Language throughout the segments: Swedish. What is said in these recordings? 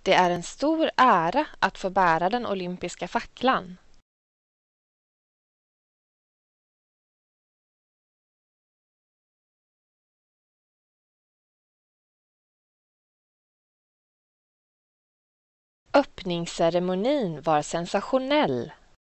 Det är en stor ära att få bära den olympiska facklan. Öppningsceremonin var sensationell.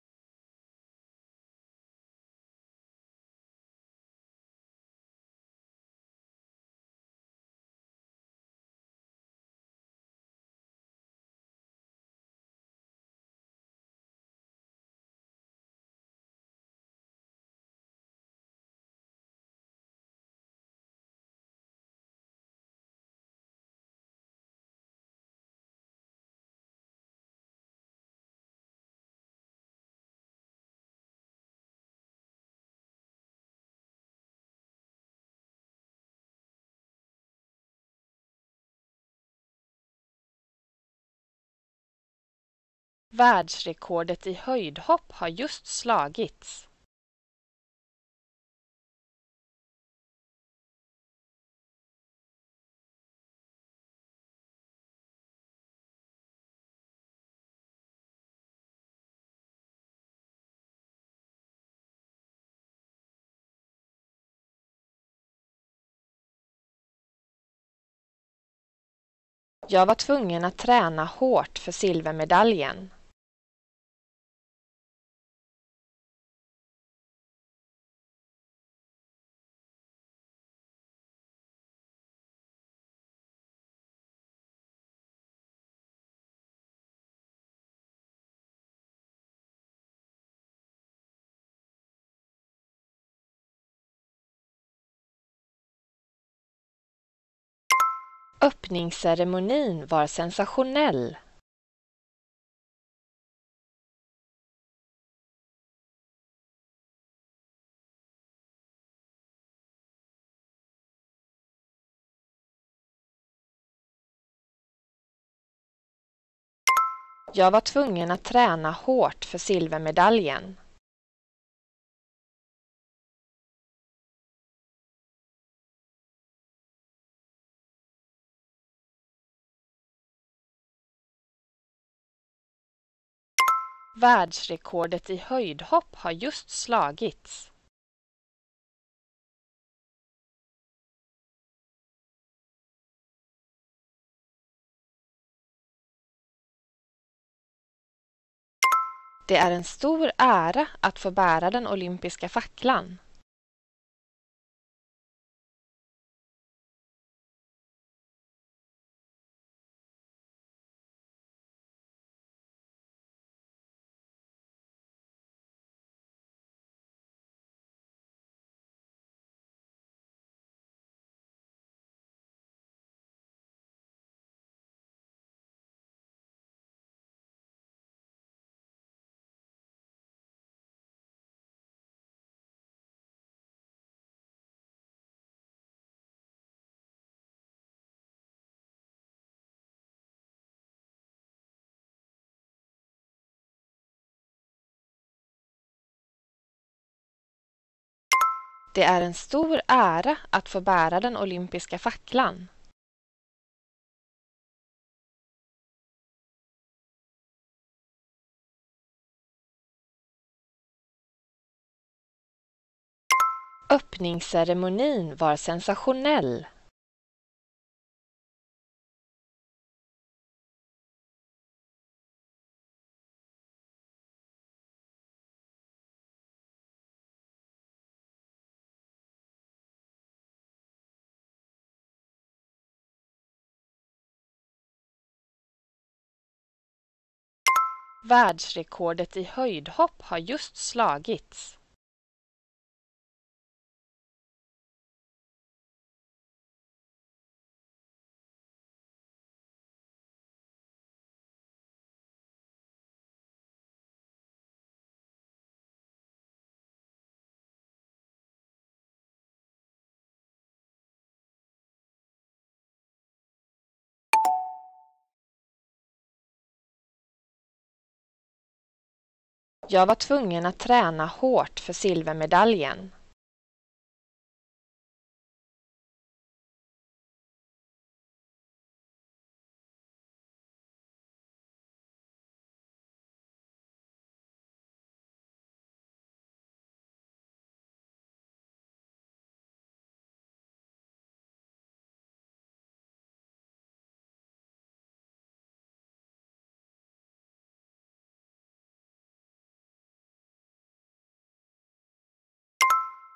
Världsrekordet i höjdhopp har just slagits. Jag var tvungen att träna hårt för silvermedaljen. Öppningsceremonin var sensationell. Jag var tvungen att träna hårt för silvermedaljen. Världsrekordet i höjdhopp har just slagits. Det är en stor ära att få bära den olympiska facklan. Det är en stor ära att få bära den olympiska facklan. Öppningsceremonin var sensationell. Världsrekordet i höjdhopp har just slagits. Jag var tvungen att träna hårt för silvermedaljen.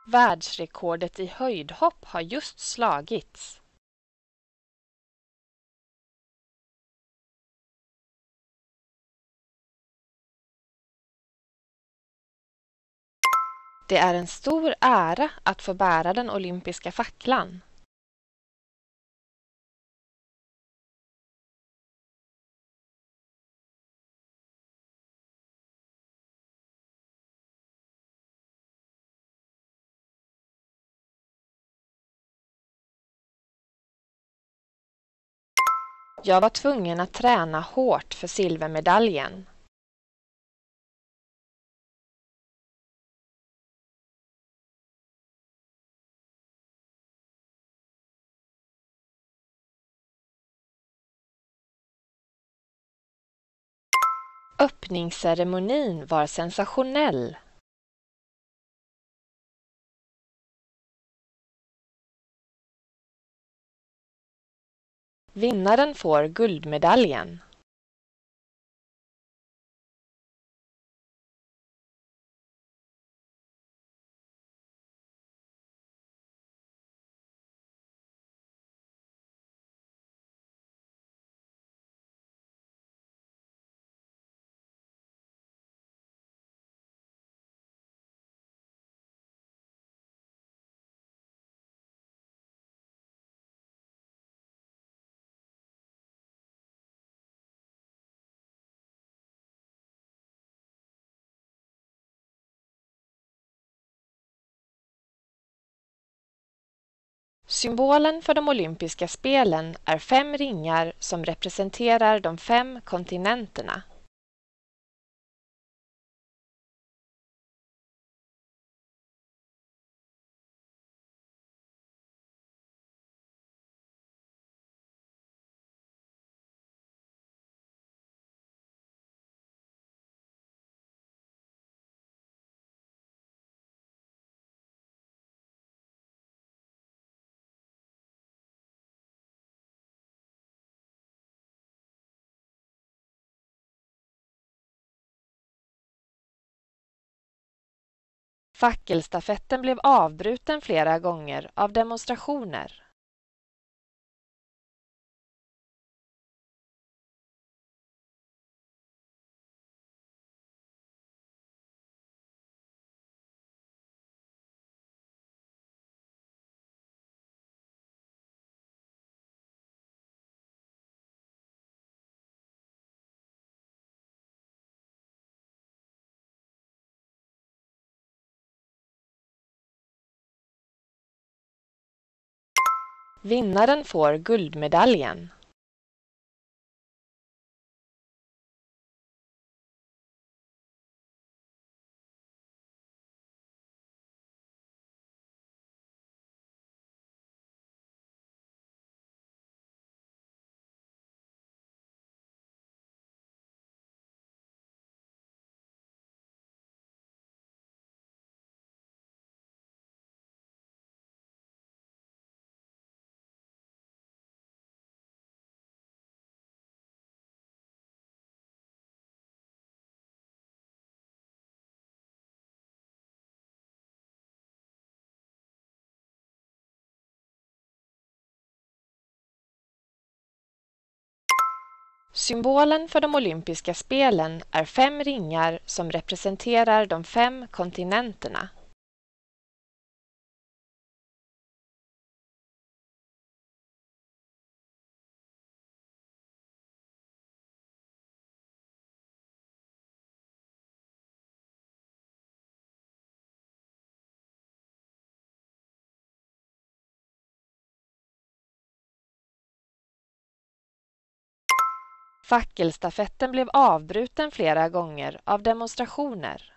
Världsrekordet i höjdhopp har just slagits. Det är en stor ära att få bära den olympiska facklan. Jag var tvungen att träna hårt för silvermedaljen. Öppningsceremonin var sensationell. Vinnaren får guldmedaljen. Symbolen för de olympiska spelen är 5 ringar som representerar de 5 kontinenterna. Fackelstafetten blev avbruten flera gånger av demonstrationer. Vinnaren får guldmedaljen. Symbolen för de olympiska spelen är 5 ringar som representerar de 5 kontinenterna. Fackelstafetten blev avbruten flera gånger av demonstrationer.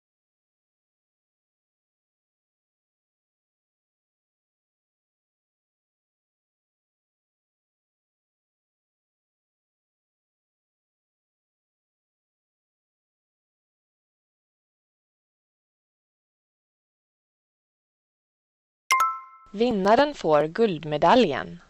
Vinnaren får guldmedaljen.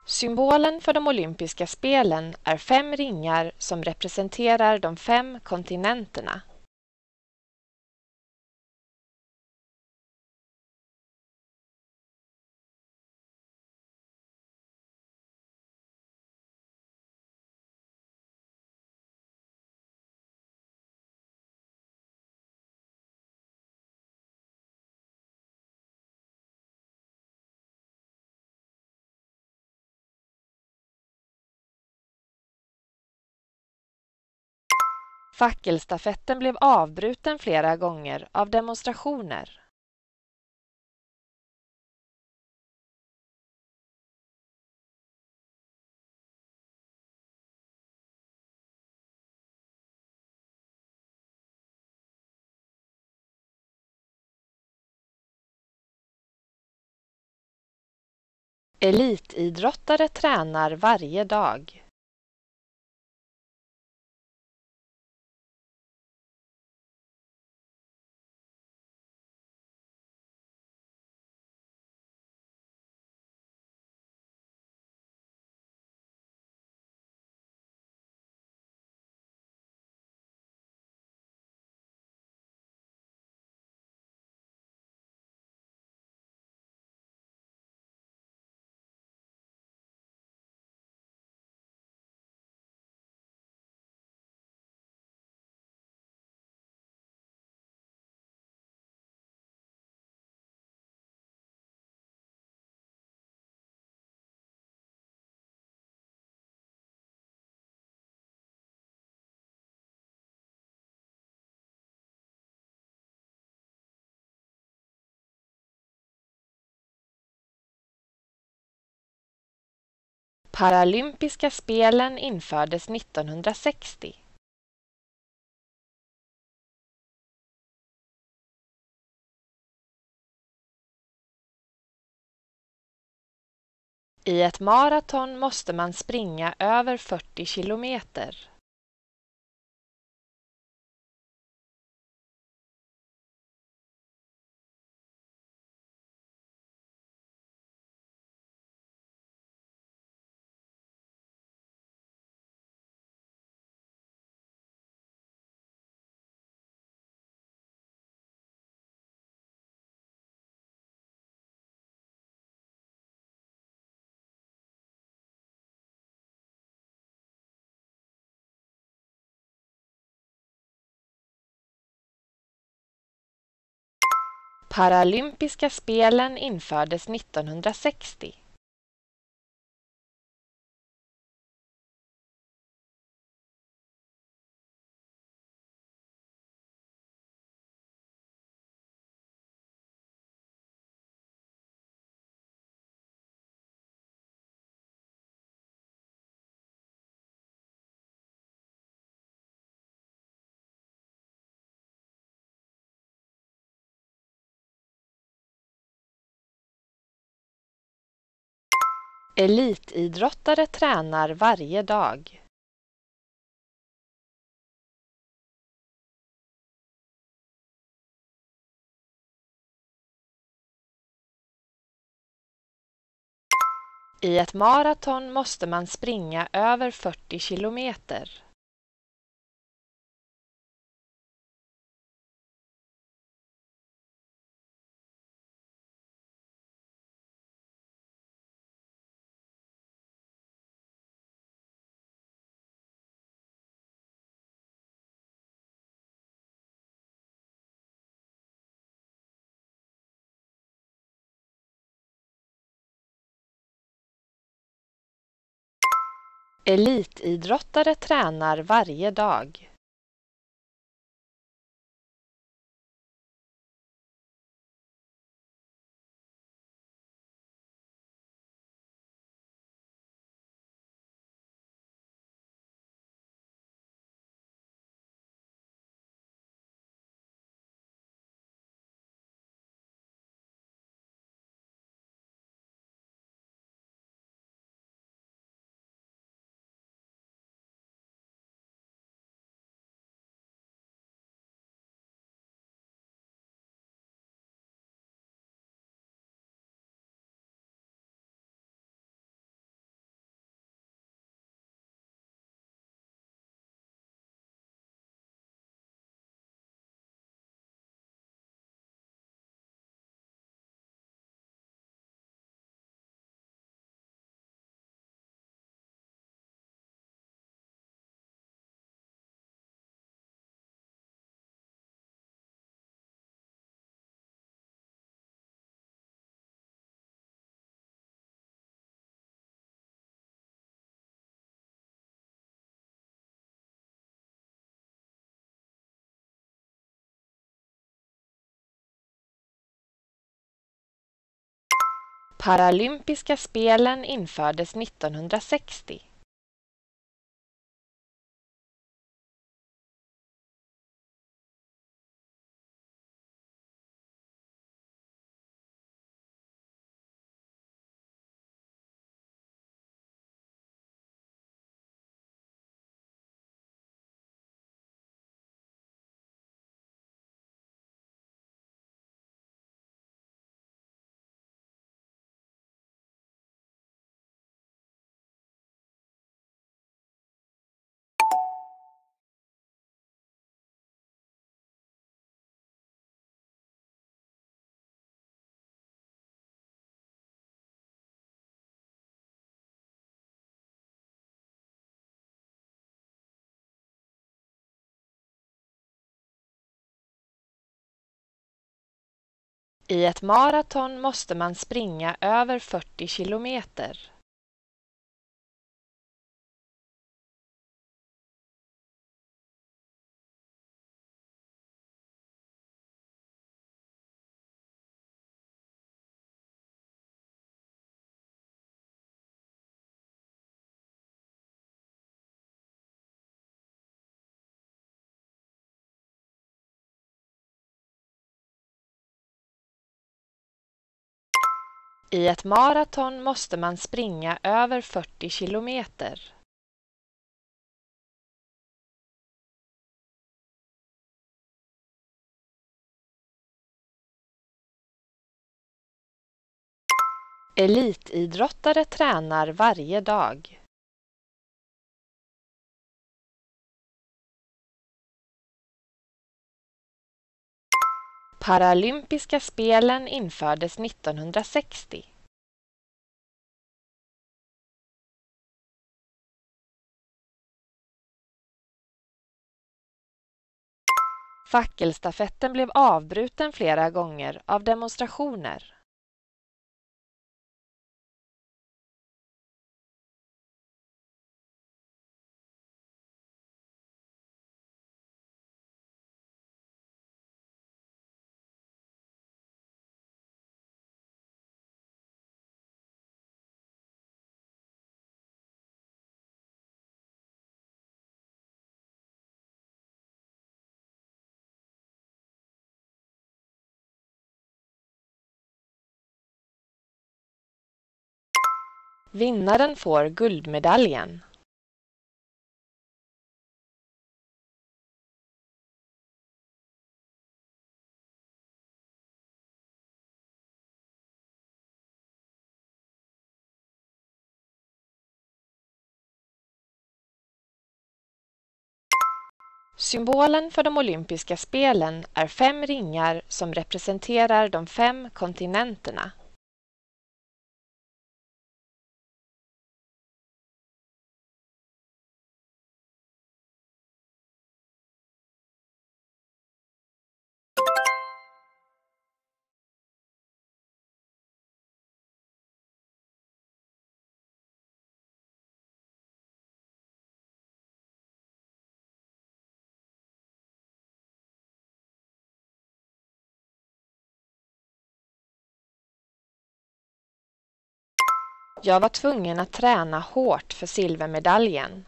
Symbolen för de olympiska spelen är 5 ringar som representerar de 5 kontinenterna. Fackelstafetten blev avbruten flera gånger av demonstrationer. Elitidrottare tränar varje dag. Paralympiska spelen infördes 1960. I ett maraton måste man springa över 40 kilometer. Paralympiska spelen infördes 1960. Elitidrottare tränar varje dag. I ett maraton måste man springa över 40 kilometer. Elitidrottare tränar varje dag. Paralympiska spelen infördes 1960. I ett maraton måste man springa över 40 kilometer. I ett maraton måste man springa över 40 kilometer. Elitidrottare tränar varje dag. Paralympiska spelen infördes 1960. Fackelstafetten blev avbruten flera gånger av demonstrationer. Vinnaren får guldmedaljen. Symbolen för de olympiska spelen är 5 ringar som representerar de 5 kontinenterna. Jag var tvungen att träna hårt för silvermedaljen.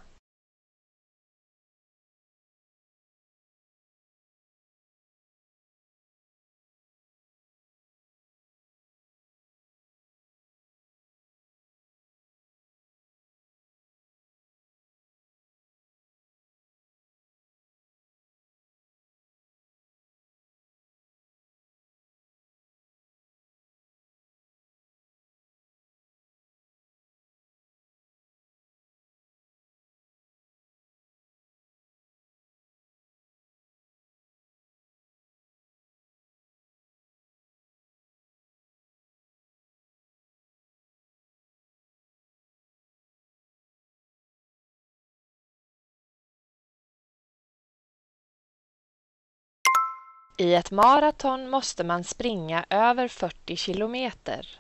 I ett maraton måste man springa över 40 kilometer.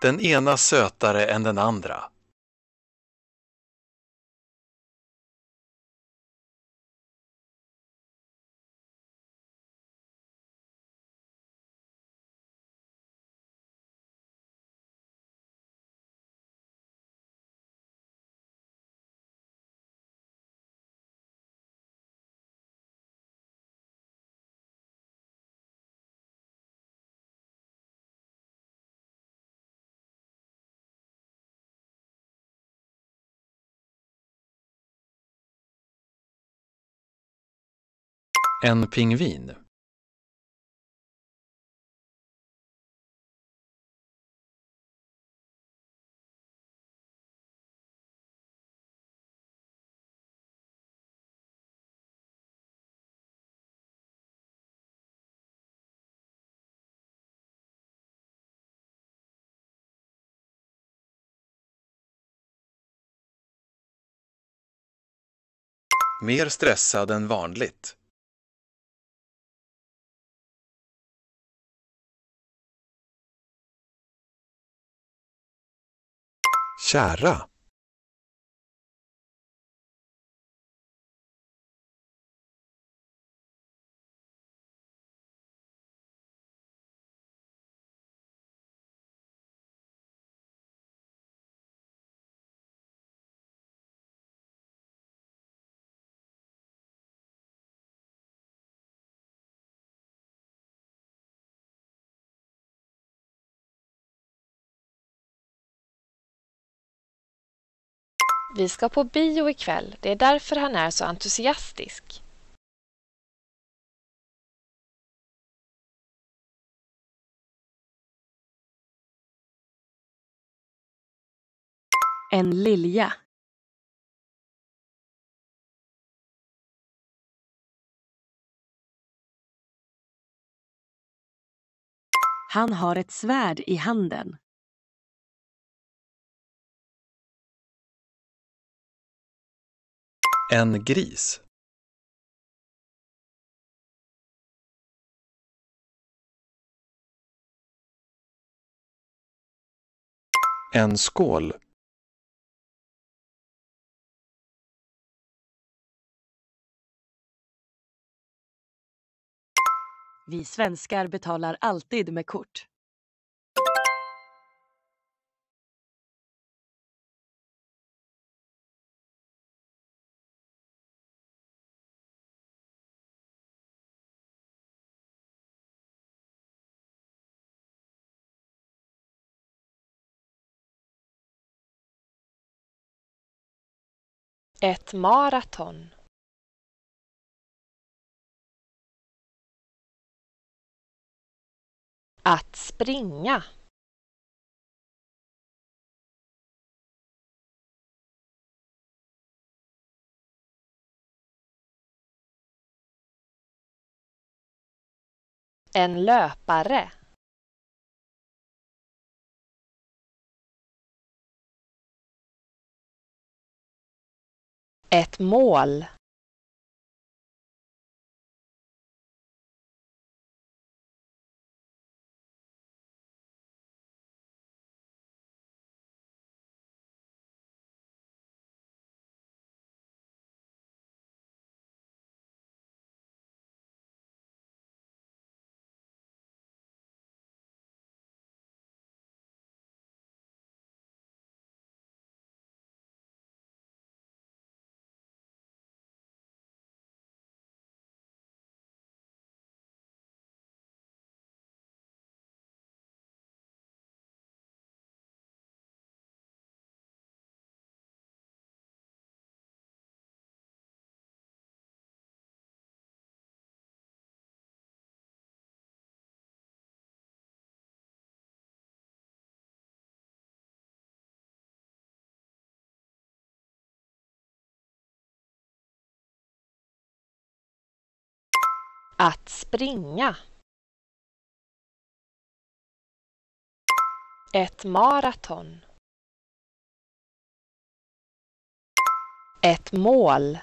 Den ena sötare än den andra. En pingvin. Mer stressad än vanligt. Kära. Vi ska på bio ikväll. Det är därför han är så entusiastisk. En lilja. Han har ett svärd i handen. En gris. En skål. Vi svenskar betalar alltid med kort. Ett maraton. Att springa. En löpare. Ett mål. Att springa. Ett maraton. Ett mål.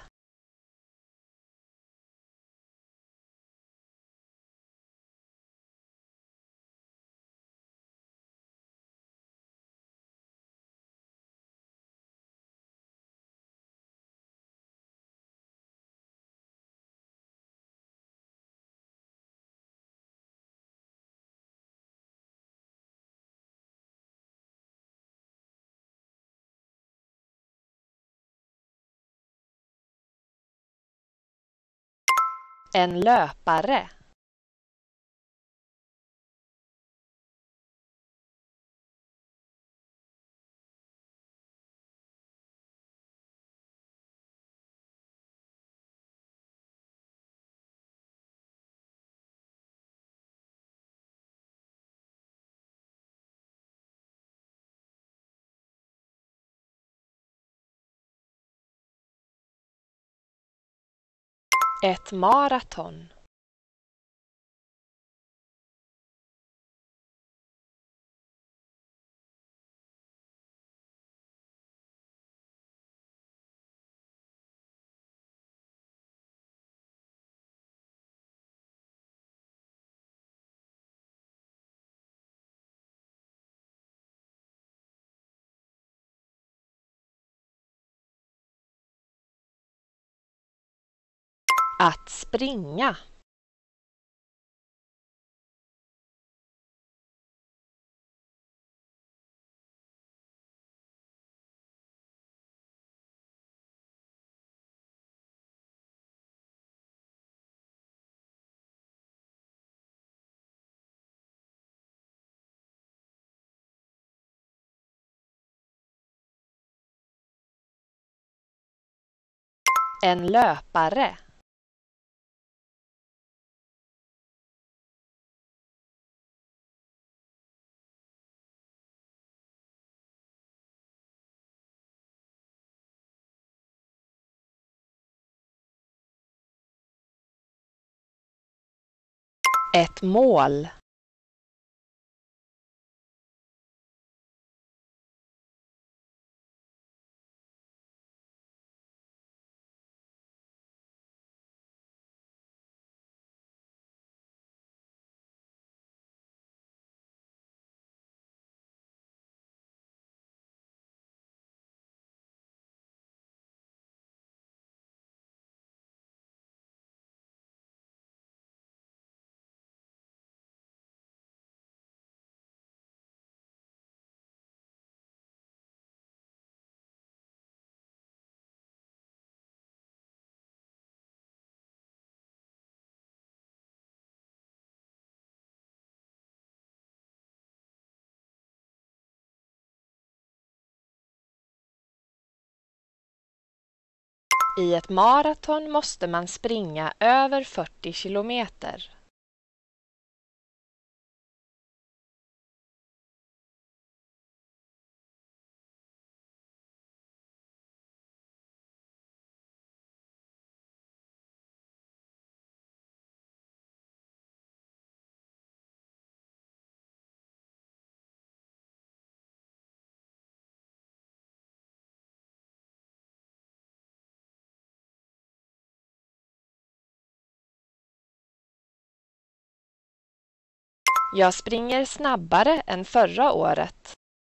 En löpare. Ett maraton. Att springa. En löpare. Ett mål. I ett maraton måste man springa över 40 kilometer. Jag springer snabbare än förra året.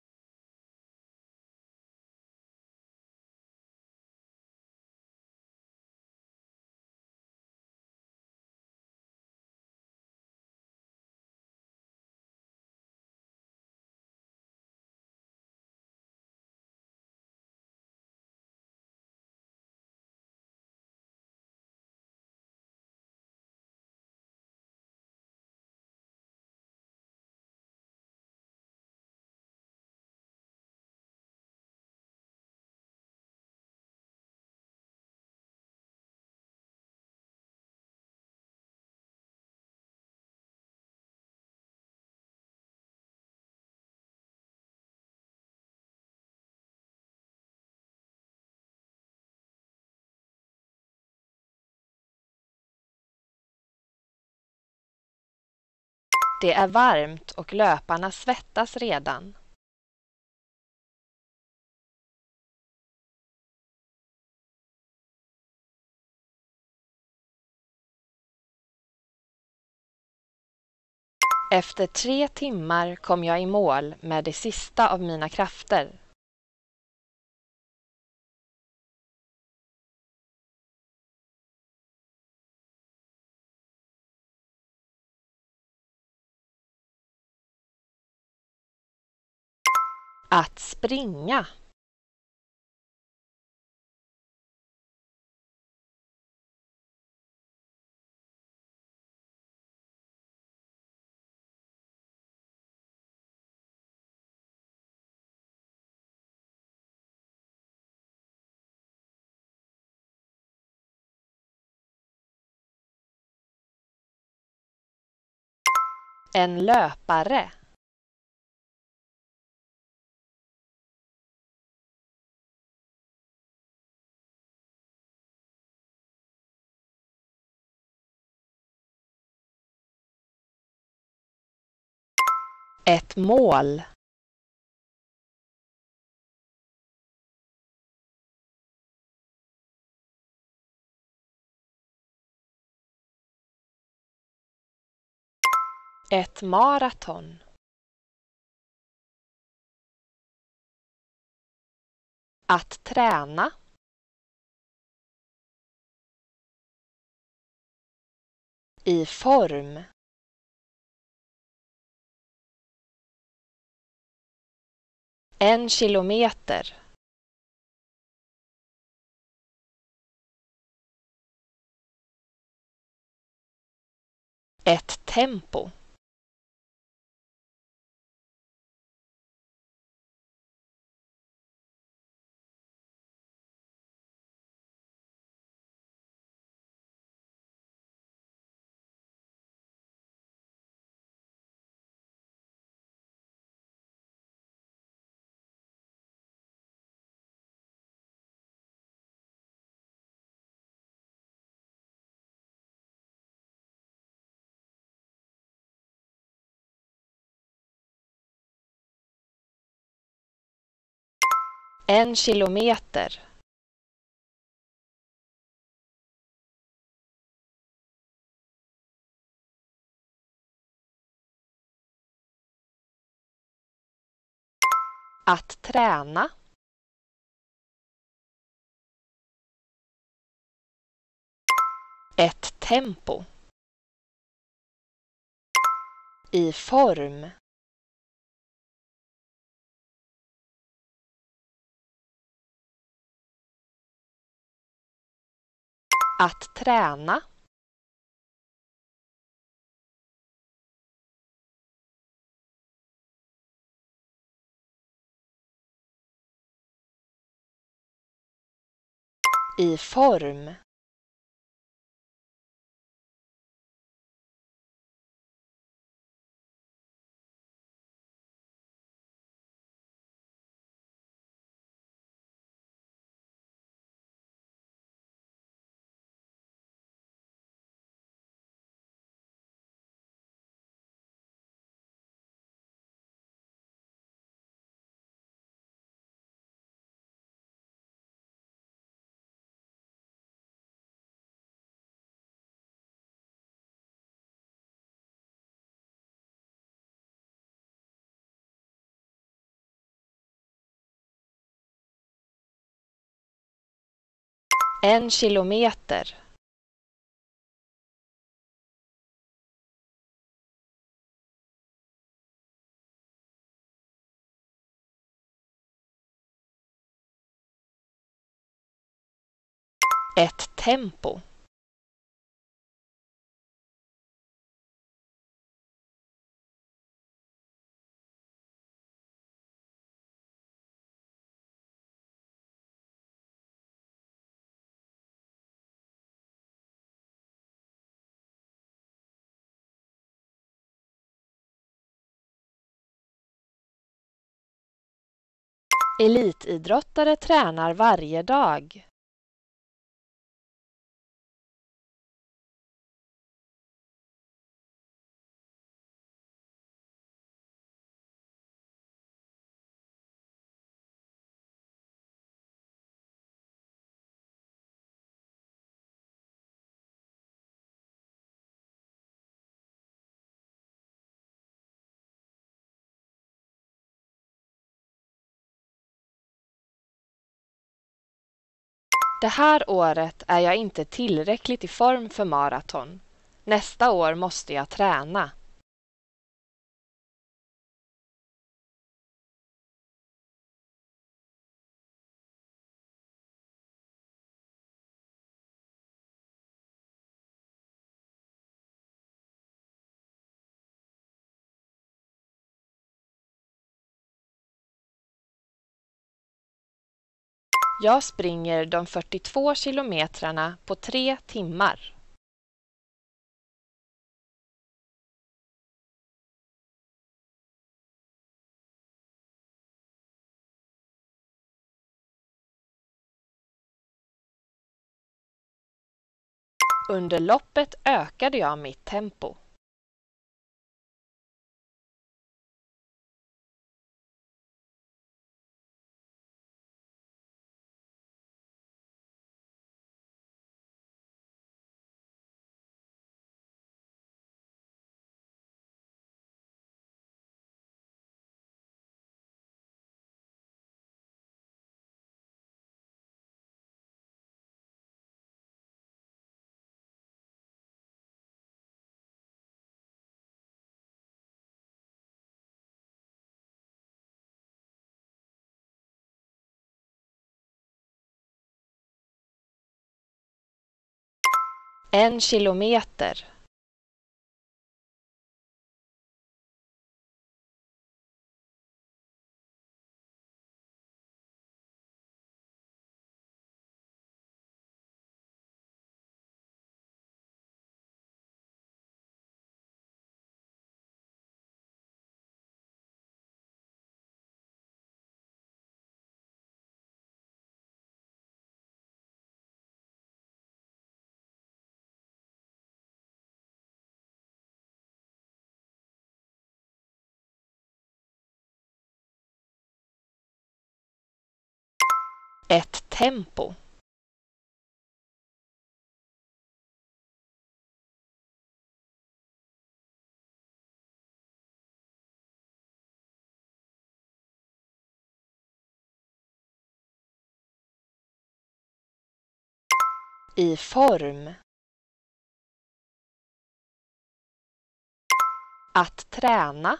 Det är varmt och löparna svettas redan. Efter 3 timmar kom jag i mål med det sista av mina krafter. Att springa. En löpare. Ett mål. Ett maraton. Att träna. I form. En kilometer. Ett tempo. En kilometer. Att träna. Ett tempo. I form. Att träna. I form. En kilometer. Ett tempo. Elitidrottare tränar varje dag. Det här året är jag inte tillräckligt i form för maraton. Nästa år måste jag träna. Jag springer de 42 kilometrarna på 3 timmar. Under loppet ökade jag mitt tempo. En kilometer. Ett tempo. I form. Att träna.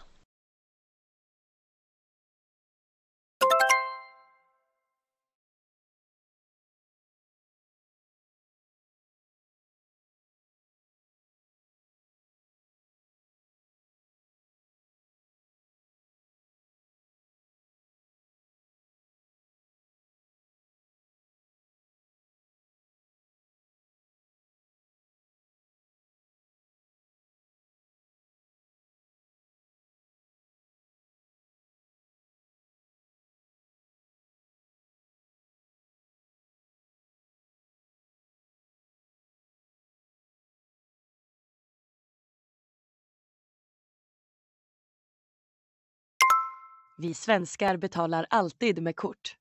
Vi svenskar betalar alltid med kort.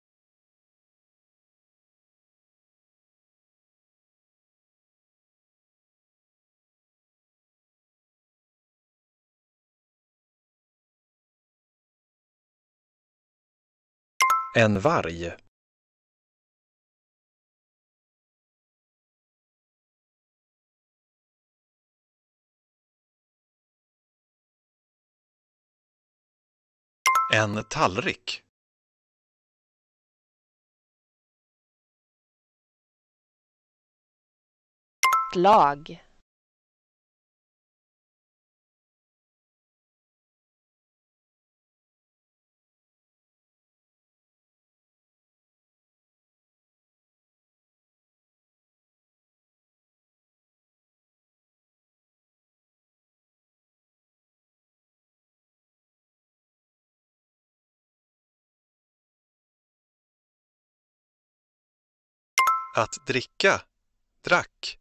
En varg. En tallrik. Lag. Att dricka. Drack.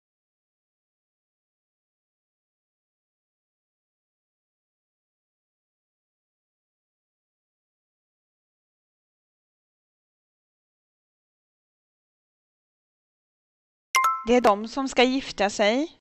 Det är de som ska gifta sig.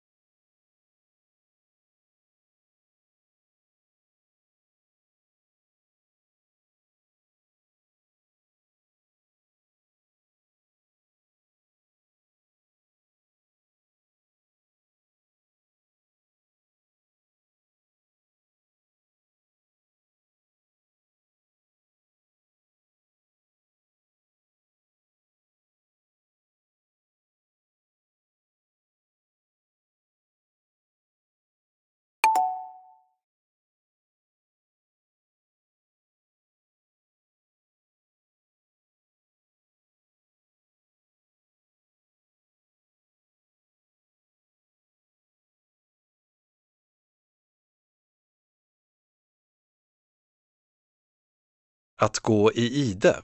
Att gå i ide.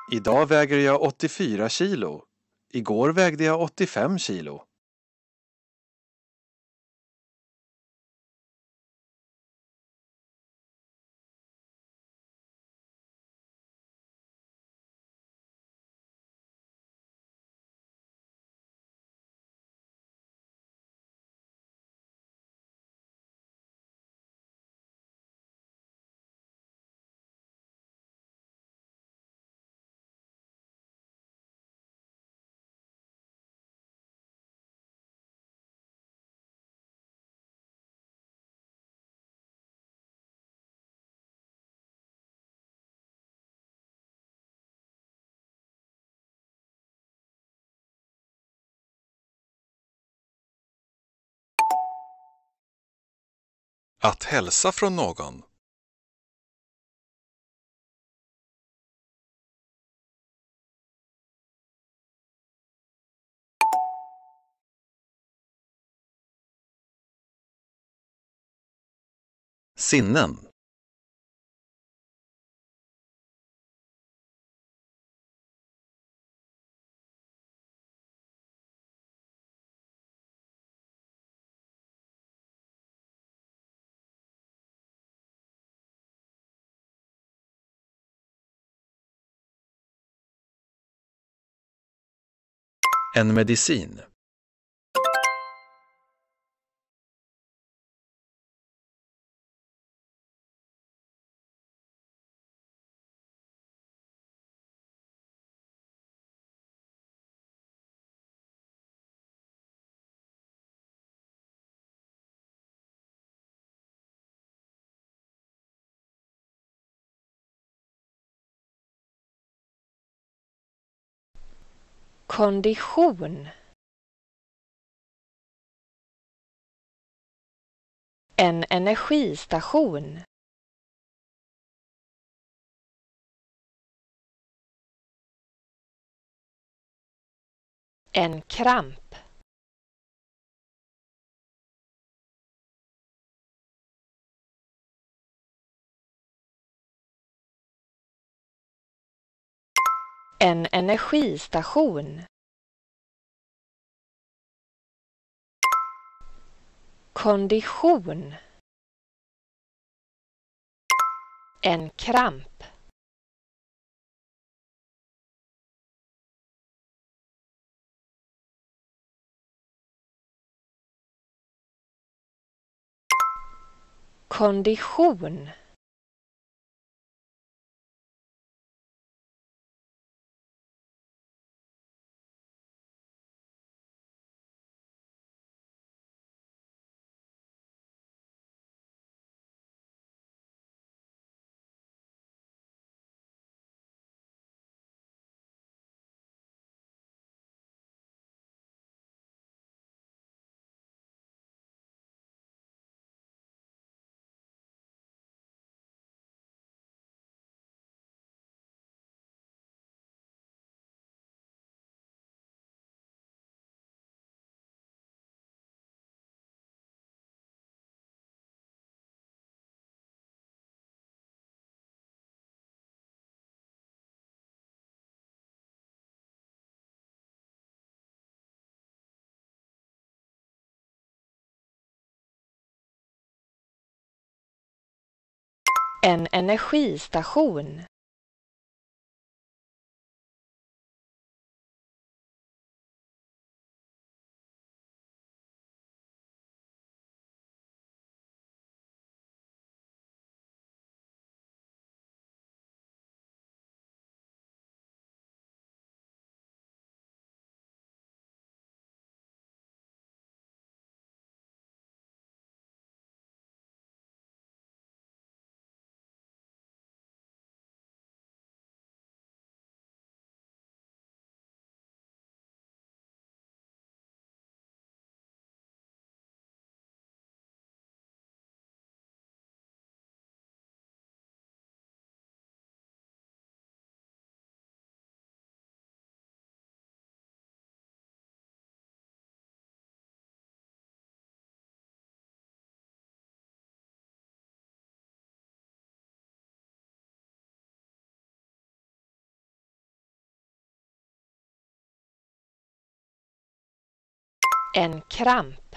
Idag väger jag 84 kilo. Igår vägde jag 85 kilo. Att hälsa från någon. Sinnen. En medicin. Kondition. En energistation. En kramp. En energistation. Kondition. En kramp. Kondition. En energistation. En kramp.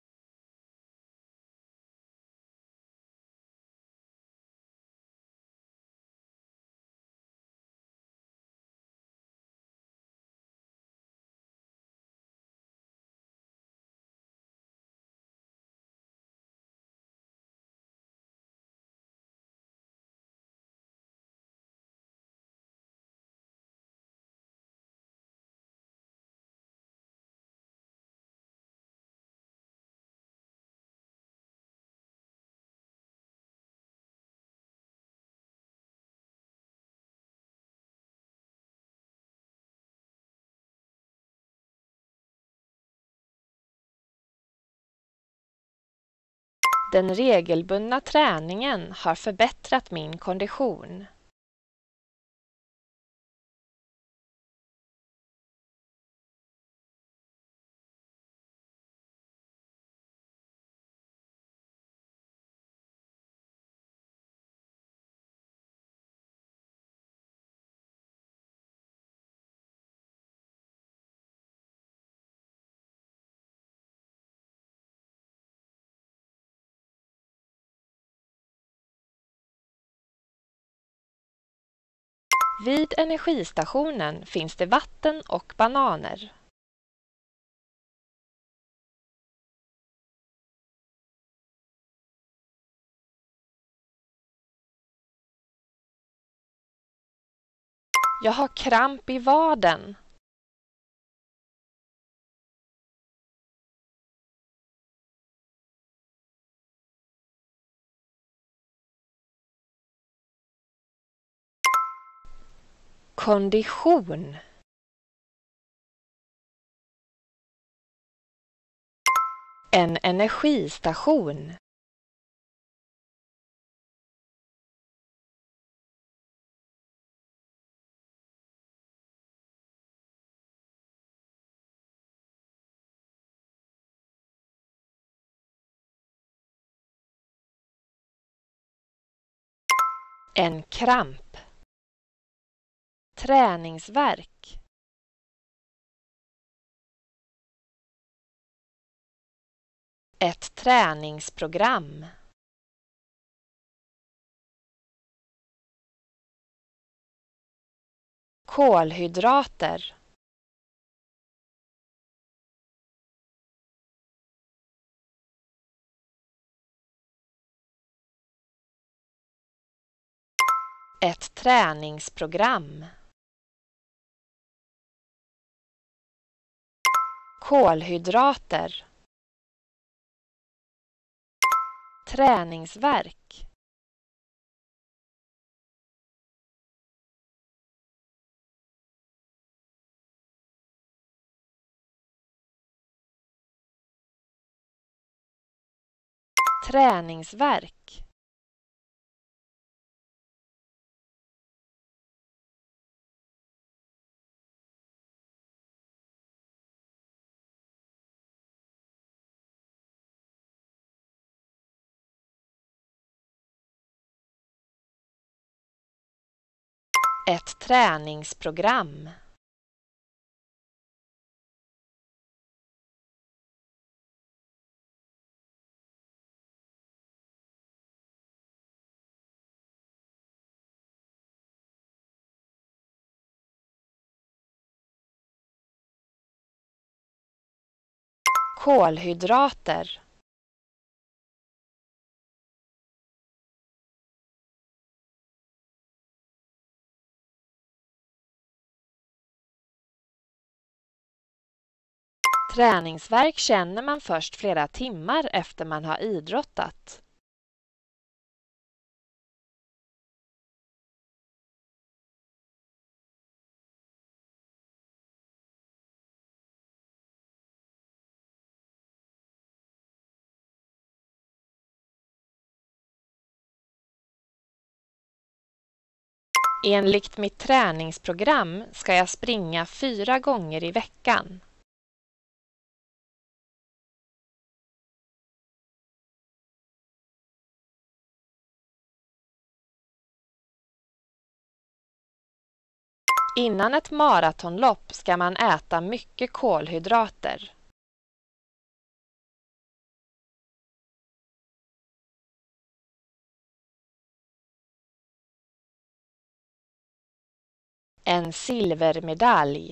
Den regelbundna träningen har förbättrat min kondition. Vid energistationen finns det vatten och bananer. Jag har kramp i vaden. Kondition. En energistation. En kramp. Träningsvärk. Ett träningsprogram. Kolhydrater. Ett träningsprogram. Kolhydrater. Träningsvärk. Träningsvärk. Ett träningsprogram. Kolhydrater. Träningsvärk känner man först flera timmar efter man har idrottat. Enligt mitt träningsprogram ska jag springa 4 gånger i veckan. Innan ett maratonlopp ska man äta mycket kolhydrater. En silvermedalj.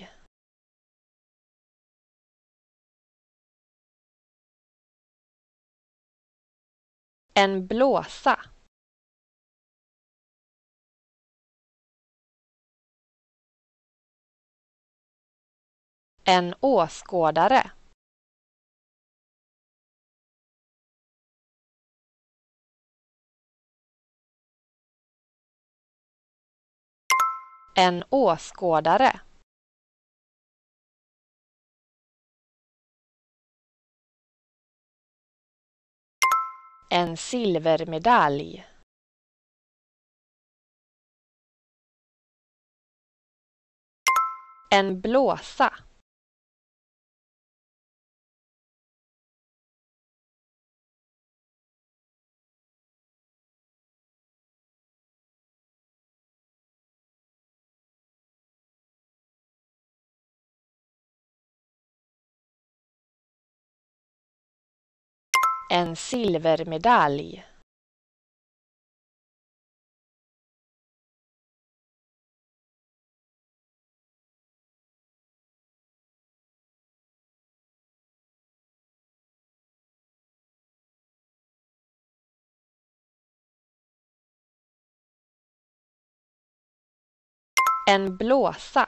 En blåsa. En åskådare. En åskådare. En silvermedalj. En blåsa. En silvermedalj. En blåsa.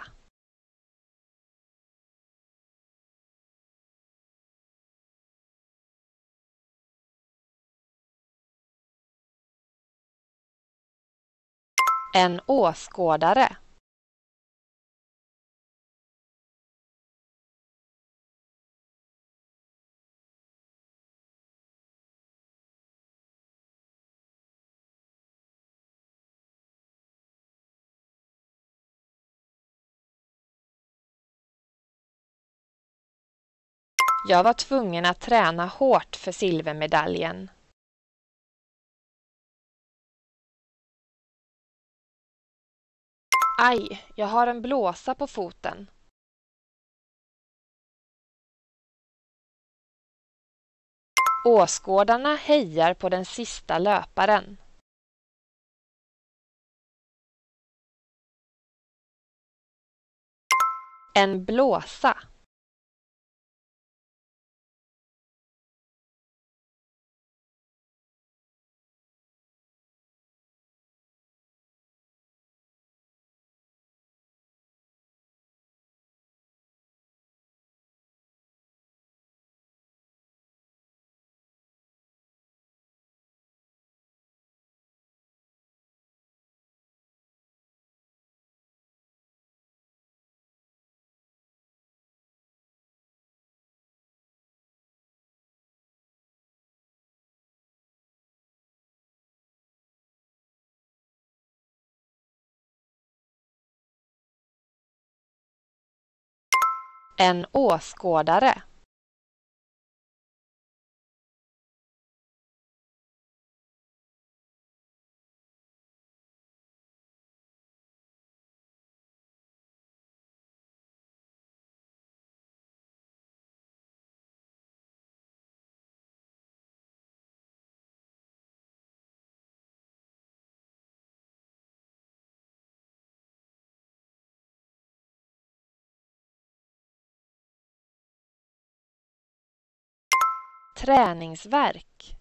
En åskådare. Jag var tvungen att träna hårt för silvermedaljen. Aj, jag har en blåsa på foten. Åskådarna hejar på den sista löparen. En blåsa. En åskådare. Träningsvärk.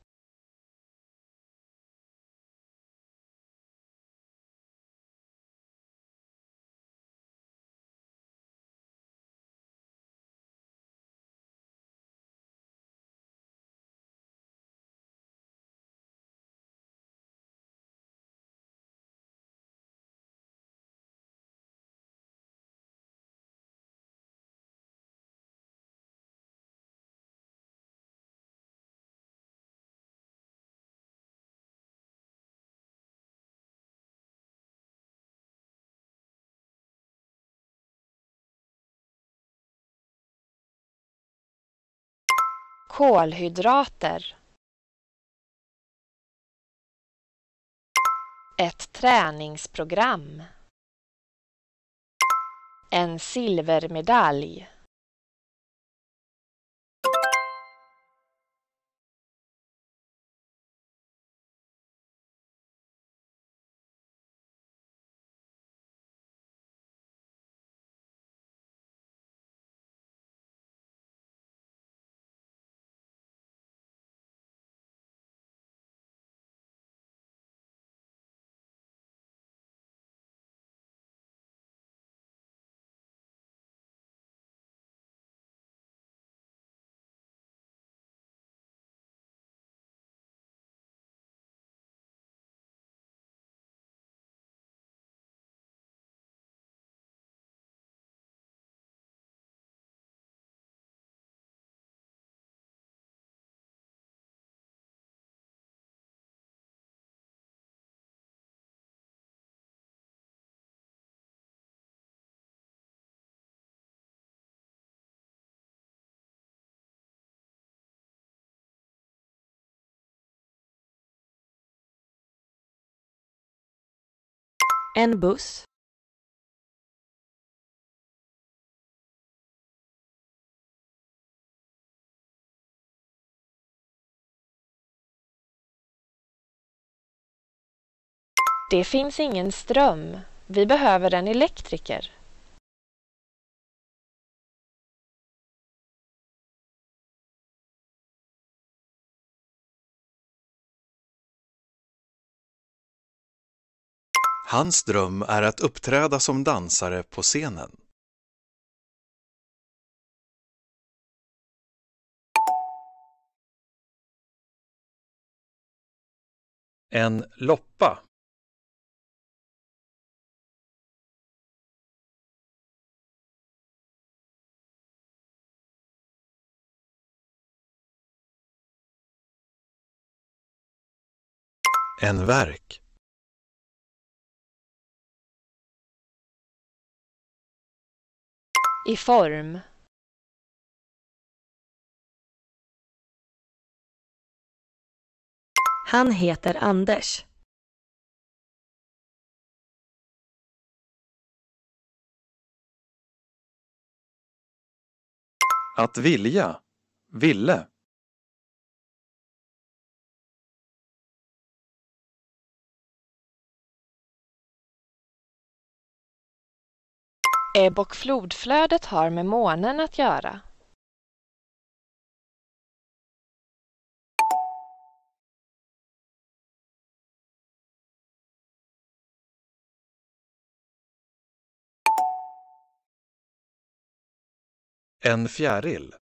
Kolhydrater. Ett träningsprogram. En silvermedalj. En buss. Det finns ingen ström. Vi behöver en elektriker. Hans dröm är att uppträda som dansare på scenen. En loppa. En verk. I form. Han heter Anders. Att vilja. Ville. Ebb- och flodflödet har med månen att göra. En fjäril.